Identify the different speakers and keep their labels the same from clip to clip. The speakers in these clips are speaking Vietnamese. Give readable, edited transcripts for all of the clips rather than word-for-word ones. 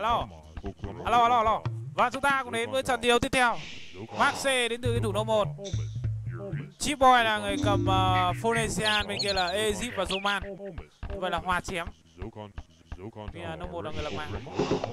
Speaker 1: Alo. Và chúng ta cũng đến với trận thi đấu tiếp theo. Max C đến từ thủ đô 1. Chip Boy là người cầm Phonesian, bên kia là Egypt và Zoman. Như vậy là hòa chém. Vì là No 1 là người lập mạng.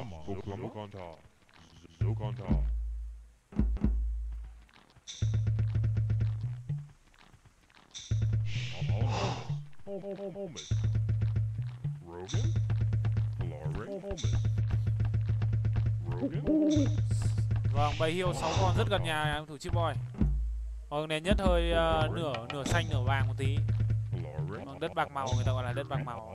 Speaker 1: Vâng, bầy hiêu 6 con rất gần nhà thủ Chip Boy. Vâng, nền nhất hơi nửa xanh nửa vàng một tí. Vâng, đất bạc màu, người ta gọi là đất bạc màu.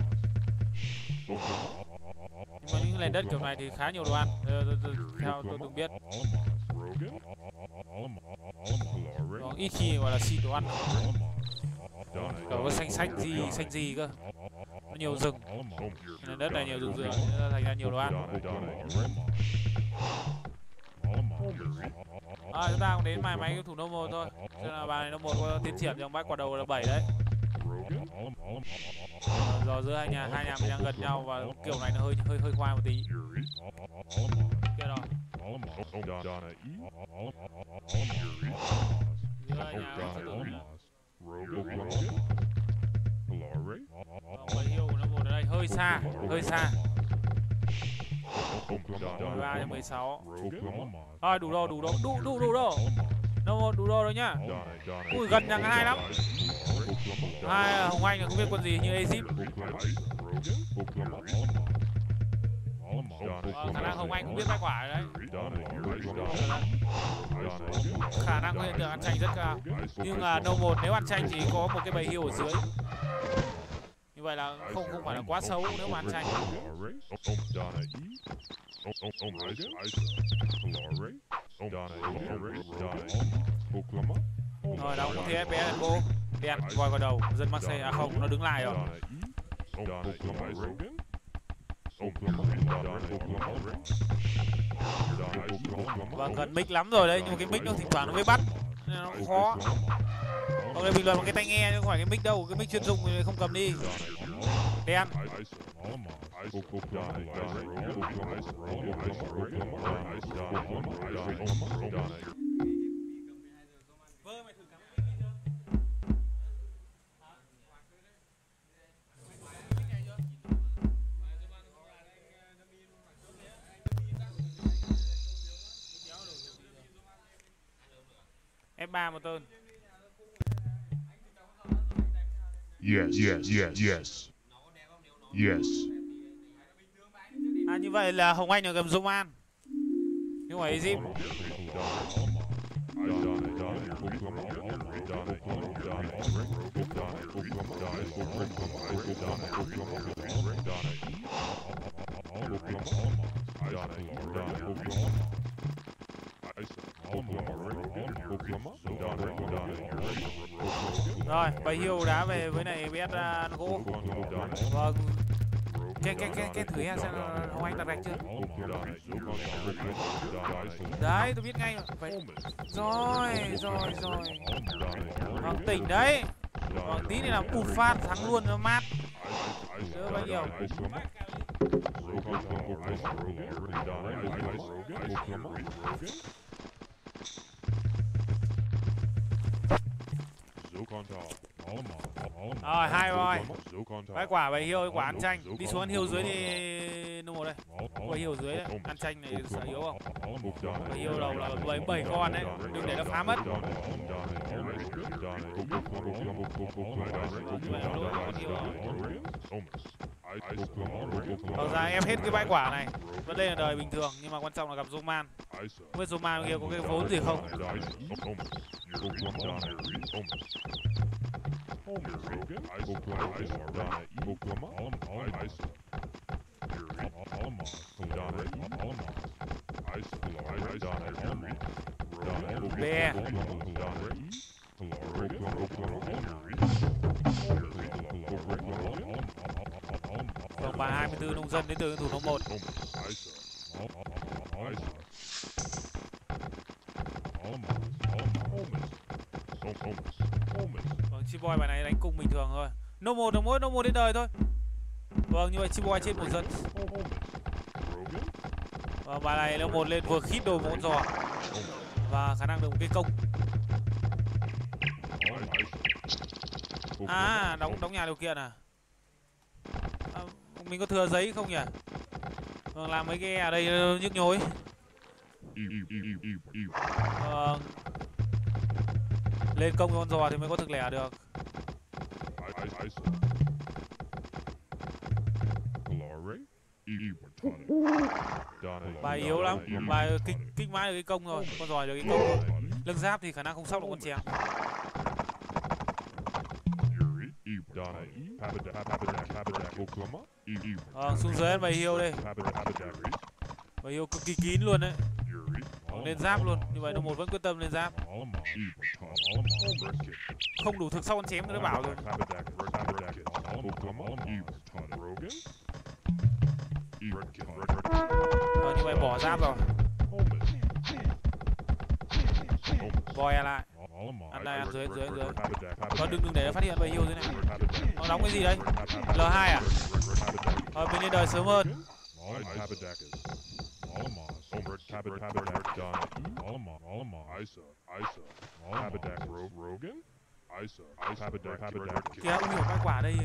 Speaker 1: Nhưng mà những nền đất kiểu này thì khá nhiều đồ ăn, theo tôi từng biết. Vâng, ít khi gọi là xịn đồ ăn. Kiểu có xanh gì cơ. Nó nhiều rừng. Nền đất này nhiều rừng dừa, thành ra nhiều đồ ăn. Chúng ta cũng đến mài máy thủ No 1 thôi. Cho nên là bà này No 1 có tiến triển trong bãi quả đầu là 7 đấy. Rồi giữa hai nhà mình đang gần nhau và kiểu này nó hơi khoai một tí. Kia rồi. Giữa hai nhà bầy hiêu của No 1 ở đây hơi xa. 13/16. Thôi đủ đâu. No 1 đủ đâu rồi nhá. Ui gần nhà hai lắm. Hai Hồng Anh là không biết quân gì như Egypt. Khả năng Hồng Anh cũng biết bãi quả đấy. Khả năng hiện tượng ăn chanh rất cao. Nhưng là No 1 nếu ăn chanh thì có một cái bầy hiêu ở dưới. Như vậy là không phải là quá xấu nếu mà ăn chanh. Rồi đóng một thế bé cô đen voi vào đầu dân Marseille. À không, nó đứng lại rồi. Vâng, gần mic lắm rồi đấy, nhưng mà cái mic nó thỉnh thoảng nó mới bắt nên nó khó. Ông này bình luận bằng cái tai nghe chứ không phải cái mic đâu, cái mic chuyên dụng thì không cầm đi. Đen. F3 một tên.
Speaker 2: Yes.
Speaker 1: Như vậy là Hồng Anh ở cầm Zoman. Nhưng mà Egypt. Rồi, bầy hiêu đá về với này biết gỗ. Vâng. Cái thử xem Hồng Anh đặt gạch chưa? Đấy, tôi biết ngay rồi. Rồi. Vâng, tỉnh đấy. Vâng, tí này làm ụp phát thắng luôn nó mát. Đỡ bao nhiêu. Rồi, hai rồi. Bãi quả bầy hiêu, quả ăn chanh. Đi xuống ăn hiêu dưới đi No 1 đây. Bầy hiêu dưới đấy. Ăn chanh này sợ yếu không? Bầy hiêu đầu là 7 con đấy. Đừng để nó phá mất. Thực ra em hết cái bãi quả này. Vẫn lên là đời bình thường, nhưng mà quan trọng là gặp Zoman. Không biết Zoman kia có cái vốn gì không? Bè. Vâng, bà 24 nông dân đến từ thủ đô 1. Vâng, Chip Boy bài này đánh cung bình thường thôi. No 1 đến đời thôi. Vâng, như vậy Chip Boy trên một dân. Và bà này nó một lên vừa khít đồ một con giò và khả năng được một cái công. À, đóng nhà điều kiện à? Mình có thừa giấy không nhỉ? Làm mấy cái ở đây nhức nhối. Lên công con giò thì mới có thực lẻ được. Bài yếu lắm, bài kích mãi được cái công rồi, con giò được cái công rồi. Lưng giáp thì khả năng không sóc được con chém. Xuống dưới ăn bài hiêu đây. Bài hiêu cực kỳ kín luôn đấy. Lên giáp luôn, như vậy nó một vẫn quyết tâm lên giáp. Không đủ thực sau con chém nó bảo rồi. Như vậy bỏ giáp rồi. Voi lại. Ăn đây, ăn dưới. Đừng để nó phát hiện bài hiêu thế này. Nó đóng cái gì đấy? L2 à? Mình lên đời sớm hơn. Kìa, ông hiểu bãi quả đây.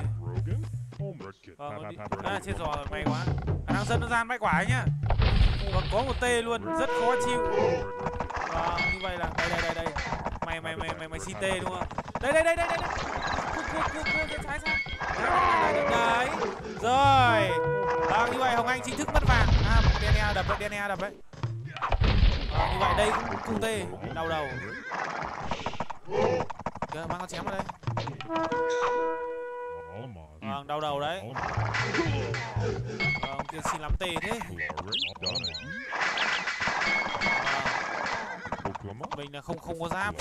Speaker 1: Chết rồi, may quá. Khả năng dân nó gian bãi quả ấy nhá. Còn có một tê luôn, rất khó chịu. Như vậy là đây. Mày xin tê đúng không? Đây. Cua trái sao? Đấy. Rồi. Như vậy Hồng Anh chính thức mất vàng. DNA đập đấy. Như vậy đây cũng cung tê, đau đầu. Kìa, mang con chém vào đây. Đau đầu đấy. Ông kia xin lắm tê thế. Mình là không có giáp.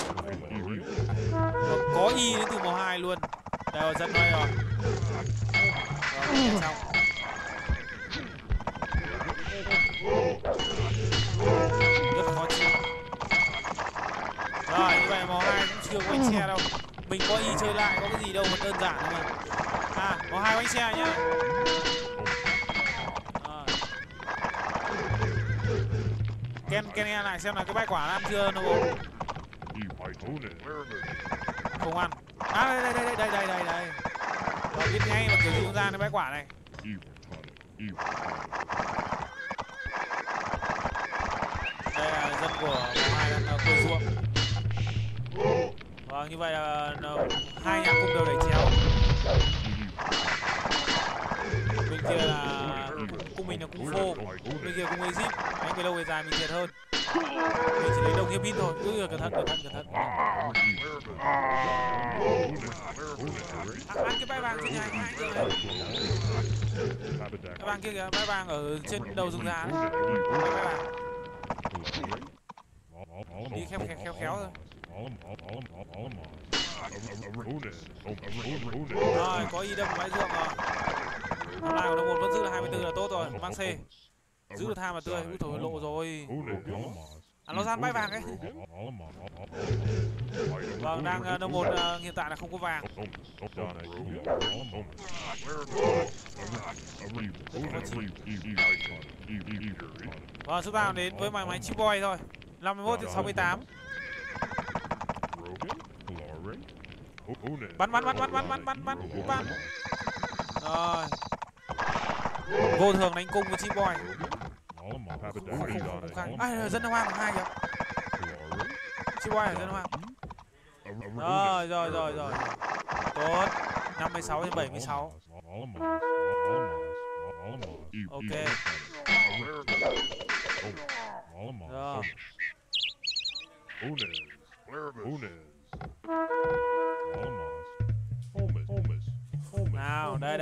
Speaker 1: Có y đến từ màu 2 luôn. Đây rồi, dân đây rồi. Xong. Rất khó chịu. Rồi, như vậy màu 2 cũng chưa có bánh xe đâu. Mình có y chơi lại, có cái gì đâu mà đơn giản thôi mà. Màu 2 bánh xe nhá. Ken nghe lại xem là cái bãi quả ăn chưa nó không ăn. Đây. Rồi biết ngay mà kiểu gì cũng ra cái bãi quả này. Đây là dân của màu 2 đang quây ruộng. Như vậy là hai nhà cung đều đẩy chéo. Bên kia là cung mình là cung phô, bên kia cung Egypt. Đánh về lâu về dài mình thiệt hơn. Mình chỉ lấy đồng hiệp pin thôi. Cẩn thận. Ăn cái bãi vàng trên nhà anh rồi. Cái vàng kia kìa, bãi vàng ở trên đầu rừng già đấy. Đi khéo thôi. Rồi, có y đâm bãi ruộng rồi. Hôm nay của nó một vẫn giữ là 24 là tốt rồi, mang C. Giữ được tham mà tươi, úi thổi lộ rồi. Nó gian bãi vàng ấy. Vâng, đang nó một hiện tại là không có vàng. Vâng, chúng ta đến với máy chip boy thôi. 51-68. Bắn. Rồi. Vô thường đánh cung với chip boy. Không khăn. Dân hoang 2 kìa. Chip boy ở dân hoang. Rồi. Tốt. 56-76. Ok. Nào, đây.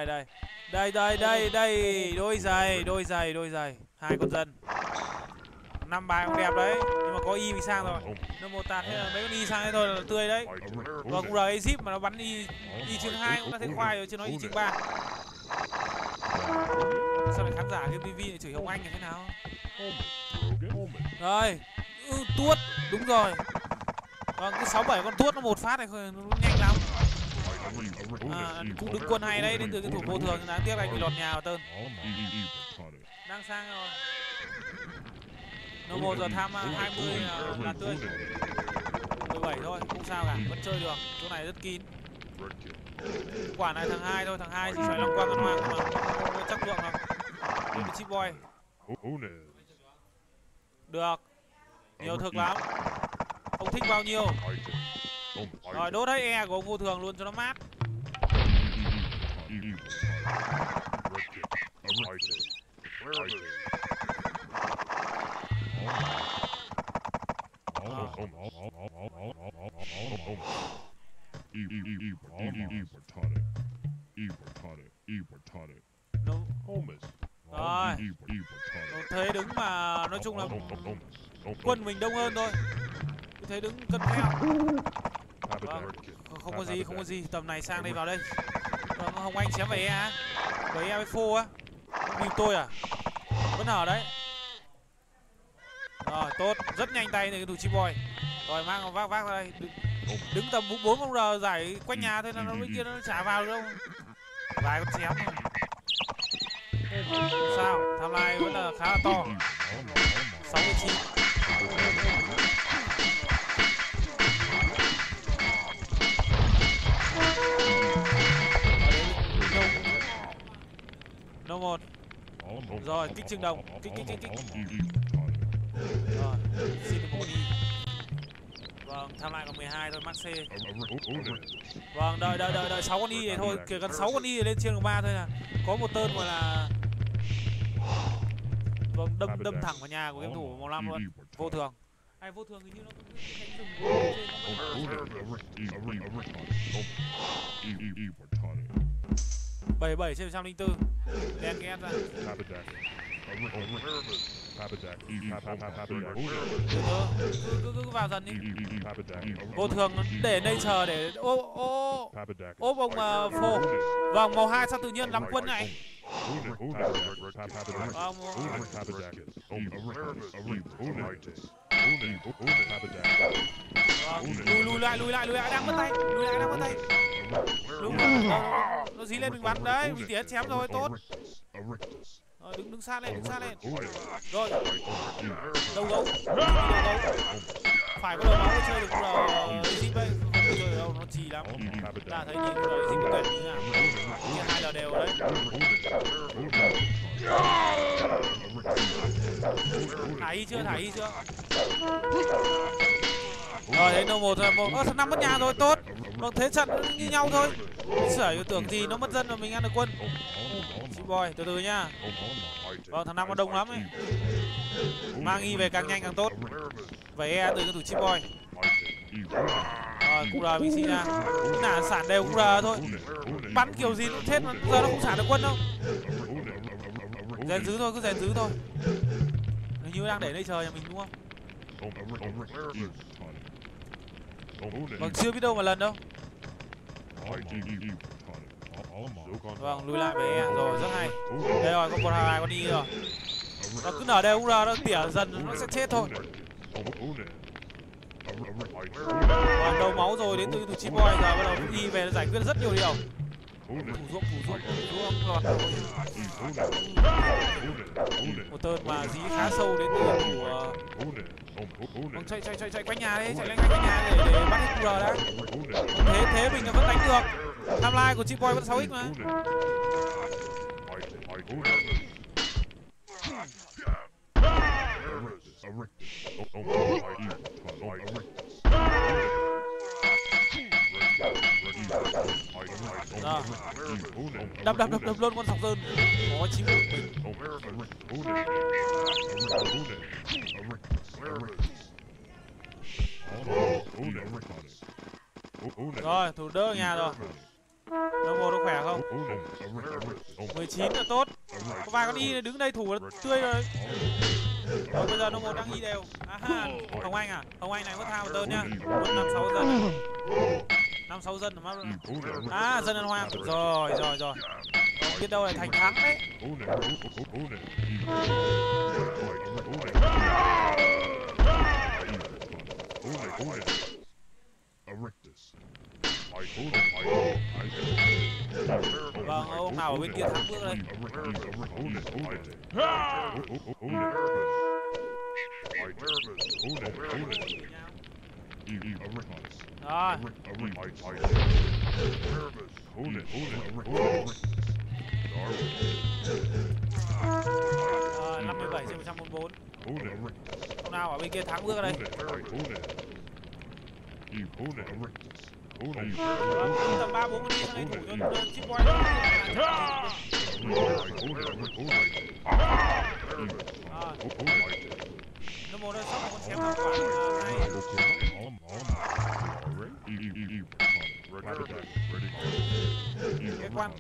Speaker 1: Đôi giày. 2 con dân. 5 bài cũng đẹp đấy, nhưng mà có y bị sang rồi. Nó một tạt hay là mấy con y sang đây thôi là tươi đấy. Và cũng là Egypt mà nó bắn y chương 2 cũng đã thấy khoai rồi chứ nói y chương 3. Sao lại khán giả game TV lại chửi Hồng Anh như thế nào? Rồi, tuốt, đúng rồi. Vâng, cái 6-7 con tuốt nó một phát này nó nhanh lắm. Cũng đứng quân hay đấy, đến từ cái thủ vô thường, đáng tiếc anh bị lọt nhà vào tơn. Đang sang rồi. Nó 1 giờ tham 20 là tươi. 17 thôi, không sao cả, vẫn chơi được. Chỗ này rất kín. Quả này thằng 2 thôi, thằng 2 chỉ phải long quang ăn hoang mà không có chất lượng đâu. Đến với chip boy. Được. Nhiều thực lắm. Ông thích bao nhiêu? Rồi đốt hết E của ông vô thường luôn cho nó mát. Rồi. Thế đứng mà nói chung là quân mình đông hơn thôi. Thế đứng cân theo. Vâng. Không có gì, tầm này sang đây vào đây. Hồng Anh chém về E á. Với E với phô á. Bìm tôi à? Vẫn hở đấy. Rồi tốt, rất nhanh tay này cái thủ chip boy. Rồi mang vác ra đây. Đứng tầm 4 con R giải quanh nhà thôi là nó bên kia nó chả vào được đâu. Vài con chém thôi. Sao? Tham lai vẫn là khá là to. 69. No 1. Rồi, kích trừng đồng. Kích. Rồi, xin được một đi. Vâng, tham lại còn 12 thôi, max C. Vâng, đợi 6 con Y này thôi, kể cần 6 con Y lên trên 3 thôi là có một tơn gọi là vâng, đâm thẳng vào nhà của game thủ màu 5 luôn. Vô thường. Ai vô thường hình như nó cũng 77 trên 104. Đen ghét ra. Cứ vào dần đi. Vô thường để nature để ốp ông phô. Vâng, màu 2 sao tự nhiên lắm quân này. Lùi lại đang mất tay. Đúng rồi. Nó dí lên mình bắn đấy, mình tỉa chém rồi, tốt. Rồi đứng xa lên. Rồi. Đầu gấu. Phải có đầu máu chơi được zip đây, không chơi được đâu, nó trì lắm. Ta thấy nhìn zip tuyệt như nào. Kia 2 là đều đấy. Thả y chưa? Rồi đấy No 1 rồi. Thằng 5 mất nhà rồi, tốt. Vâng, thế trận như nhau thôi. Sởi tưởng gì nó mất dân mà mình ăn được quân. Chip boy, từ từ nhá. Vâng, thằng 5 nó đông lắm ấy. Mang Y về càng nhanh càng tốt. Vậy E từ cái thủ chip boy. Rồi, cũng R mình xin ra. Nả sản đều cũng R thôi. Bắn kiểu gì cũng chết mà giờ nó không xả được quân đâu. Rèn giữ thôi, cứ rèn giữ thôi. Hình như đang để đây chờ nhà mình đúng không? Vâng, chưa biết đâu mà lần đâu. Vâng, lùi lại về E. Rồi, rất hay. Đây rồi, có 1-2 con đi rồi. Nó cứ nở đều cũng R, nó tỉa dần nó sẽ chết thôi. Còn đầu máu rồi đến từ chip boy giờ bắt đầu Y về nó giải quyết rất nhiều điều. Thủ ruộng lọt rồi. Một tơn mà dí khá sâu đến từ thủ chạy quanh nhà đấy, chạy lên quanh nhà để bắt hết QR đã. Thế mình vẫn đánh được. Timeline của chip boy vẫn 6x mà. Đập luôn con sọc sơn. Có chim của mình. Rồi, thủ đỡ nhà rồi. No 1 nó khỏe không? 19 là tốt. Có vài con Y đứng đây thủ là tươi rồi. Rồi bây giờ No 1 đang Y đều. Hồng Anh à? Hồng Anh này mất thao một tơn nhá. 5-6 dân. 5-6 dân mà. Dân ăn hoang. Rồi. Biết đâu lại thành thắng đấy. Vâng, ông Thằng nào ở bên kia thắng bước đây. Rồi 57/144. Thằng nào ở bên kia thắng bước đây. Tầm 3-4 con đi sang đây thủ cho chip boy. Nó một sóc một con chém vào quả hay. Cái quan.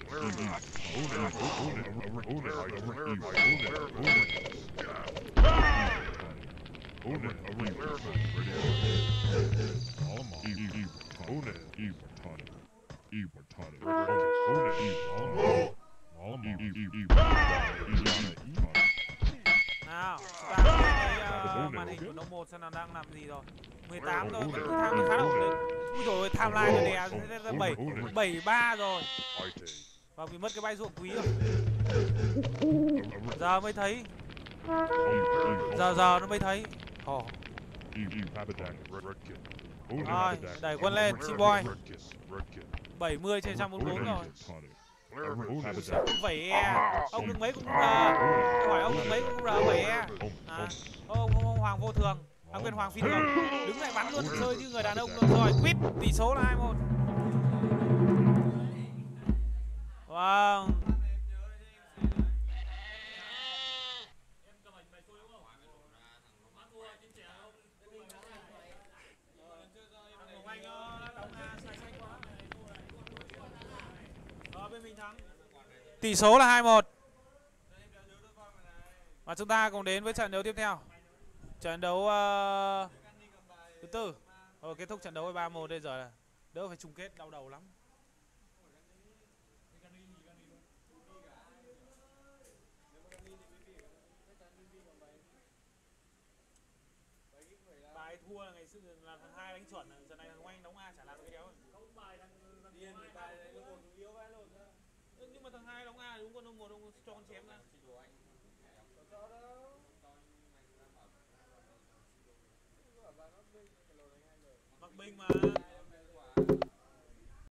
Speaker 1: Nào, chúng ta cái màn hình của nó một xem nào đang làm gì rồi. 18 rồi, vẫn tham khá là ổn định. Ui dồi ôi, timeline rồi nè, 73 rồi. Và bị mất cái bãi ruộng quý rồi. Giờ mới thấy. Giờ nó mới thấy. Rồi, đẩy quân lên, chip boy. 70/144 rồi. Vậy ông đừng mấy cũng hỏi ông đừng mấy cũng vậy ông Hoàng vô thường, ông bên Hoàng phi thường đứng lại bắn luôn, chơi như người đàn ông luôn. Rồi quýt, tỷ số là 2-1. Vâng. Tỷ số là 2-1. Và chúng ta cùng đến với trận đấu tiếp theo. Trận đấu thứ tư. Kết thúc trận đấu với 3-1 đây, giờ là đỡ phải chung kết đau đầu lắm. Bài thua là ngày xưa là thằng 2 đánh chuẩn, trận này thằng Oanh đóng A chả làm được cái đéo. Không bài thằng điên người bài này nó một yếu vãi lộn ra. Nhưng mà thằng 2 đóng A đúng con ông một ông cho con chém ra. Mặc Bình mà.